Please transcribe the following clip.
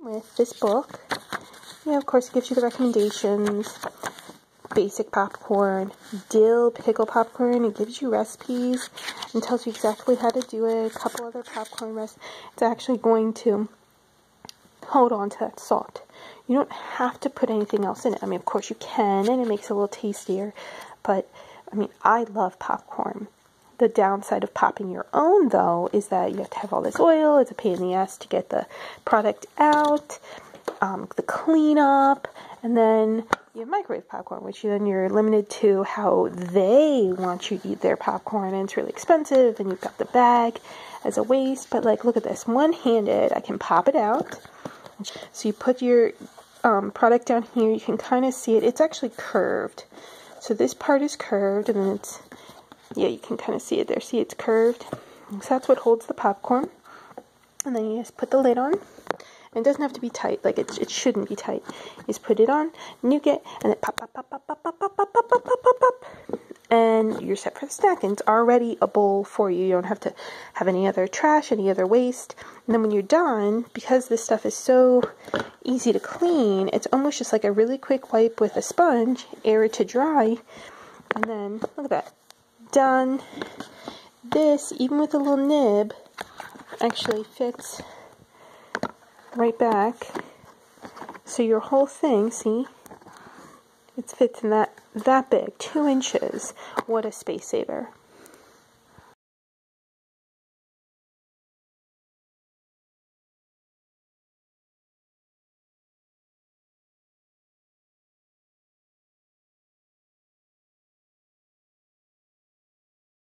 with this book. Yeah, of course, it gives you the recommendations. Basic popcorn, dill pickle popcorn. It gives you recipes and tells you exactly how to do it. A couple other popcorn recipes. It's actually going to hold on to that salt. You don't have to put anything else in it. I mean, of course you can, and it makes it a little tastier. But, I mean, I love popcorn. The downside of popping your own, though, is that you have to have all this oil. It's a pain in the ass to get the product out, the cleanup, and then you have microwave popcorn, which then you're limited to how they want you to eat their popcorn, and it's really expensive, and you've got the bag as a waste. But, like, look at this. One-handed, I can pop it out. So you put your product down here. You can kind of see it. It's actually curved. So this part is curved, and then it's, yeah, you can kind of see it there. See, it's curved. So that's what holds the popcorn. And then you just put the lid on. And it doesn't have to be tight. Like, it shouldn't be tight. You just put it on, nuke it, and then pop, pop, pop, pop, pop, pop, pop, pop, pop, pop, pop, pop. And you're set for the snack. And it's already a bowl for you. You don't have to have any other trash, any other waste. And then when you're done, because this stuff is so easy to clean, it's almost just like a really quick wipe with a sponge, air it to dry. And then, look at that. Done. This, even with a little nib, actually fits right back. So your whole thing, see, it fits in that big, 2 inches. What a space saver.